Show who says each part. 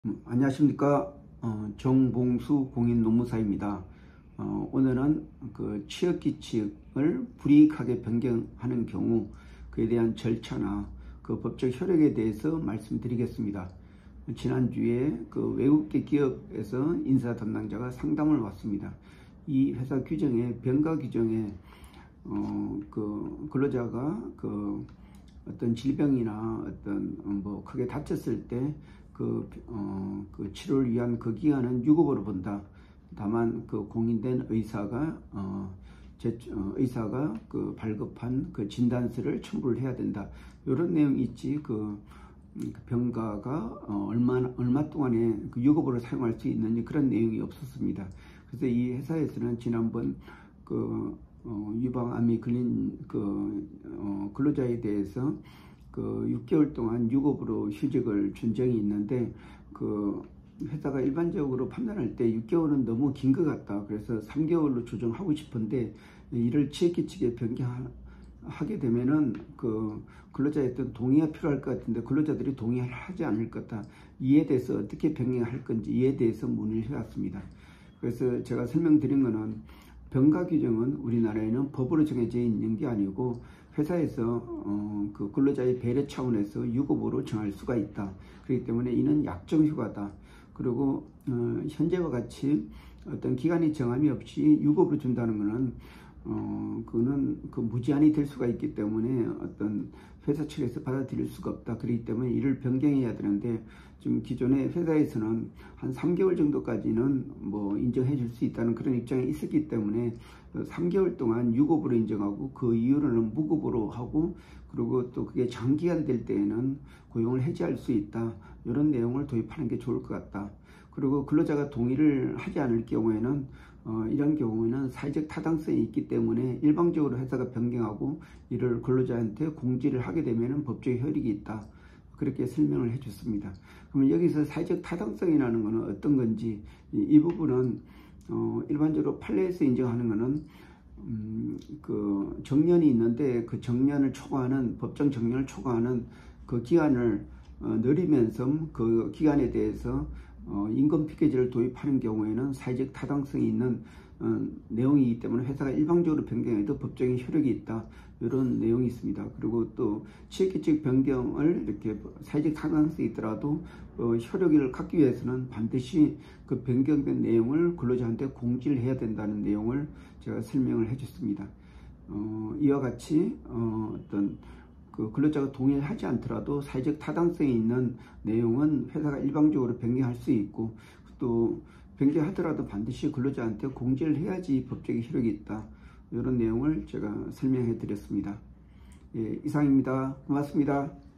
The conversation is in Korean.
Speaker 1: 안녕하십니까. 정봉수 공인노무사입니다. 오늘은 그 취업규칙을 불이익하게 변경하는 경우 그에 대한 절차나 그 법적 효력에 대해서 말씀드리겠습니다. 지난주에 그 외국계 기업에서 인사 담당자가 상담을 왔습니다. 이 회사 규정에 병가 규정에 그 근로자가 그 어떤 질병이나 어떤 뭐 크게 다쳤을 때 그 치료를 위한 그 기간은 유급으로 본다. 다만 그 공인된 의사가 의사가 그 발급한 그 진단서를 첨부를 해야 된다. 이런 내용이 있지. 그 병가가 얼마 동안에 그 유급으로 사용할 수 있는지 그런 내용이 없었습니다. 그래서 이 회사에서는 지난번 그 유방암이 걸린 그 근로자에 대해서 그 6개월 동안 유급으로 휴직을 준 적이 있는데, 그 회사가 일반적으로 판단할 때 6개월은 너무 긴 것 같다. 그래서 3개월로 조정하고 싶은데, 이를 취업규칙에 변경하게 되면은 그 근로자의 어떤 동의가 필요할 것 같은데 근로자들이 동의를 하지 않을 것 같다. 이에 대해서 어떻게 변경할 건지 이에 대해서 문의를 해왔습니다. 그래서 제가 설명드린 거는, 병가 규정은 우리나라에는 법으로 정해져 있는 게 아니고 회사에서 그 근로자의 배려 차원에서 유급으로 정할 수가 있다. 그렇기 때문에 이는 약정 휴가다. 그리고 현재와 같이 어떤 기간이 정함이 없이 유급으로 준다는 것은 그는 그 무제한이 될 수가 있기 때문에 어떤 회사 측에서 받아들일 수가 없다. 그렇기 때문에 이를 변경해야 되는데, 지금 기존의 회사에서는 한 3개월 정도까지는 뭐 인정해 줄 수 있다는 그런 입장이 있었기 때문에 3개월 동안 유급으로 인정하고 그 이후로는 무급으로 하고, 그리고 또 그게 장기간 될 때에는 고용을 해지할 수 있다. 이런 내용을 도입하는 게 좋을 것 같다. 그리고 근로자가 동의를 하지 않을 경우에는 이런 경우에는 사회적 타당성이 있기 때문에 일방적으로 회사가 변경하고 이를 근로자한테 공지를 하게 되면 법적 효력이 있다. 그렇게 설명을 해줬습니다. 그러면 여기서 사회적 타당성이라는 것은 어떤 건지, 이 부분은 일반적으로 판례에서 인정하는 것은 그 정년이 있는데 그 정년을 초과하는, 법정 정년을 초과하는 그 기간을 늘리면서 그 기간에 대해서 임금 피케지를 도입하는 경우에는 사회적 타당성이 있는 내용이기 때문에 회사가 일방적으로 변경해도 법적인 효력이 있다. 이런 내용이 있습니다. 그리고 또 취업규칙 변경을 이렇게 사회적 타당성이 있더라도 효력을 갖기 위해서는 반드시 그 변경된 내용을 근로자한테 공지를 해야 된다는 내용을 제가 설명을 해줬습니다. 이와 같이 어떤 그 근로자가 동의를 하지 않더라도 사회적 타당성이 있는 내용은 회사가 일방적으로 변경할 수 있고, 또 변경하더라도 반드시 근로자한테 공지를 해야지 법적인 효력이 있다. 이런 내용을 제가 설명해 드렸습니다. 예, 이상입니다. 고맙습니다.